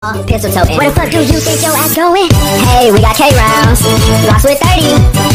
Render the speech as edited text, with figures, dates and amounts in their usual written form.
Pistol toting. Where the fuck do you think your ass going? Hey, we got K rounds. Rocks with 30.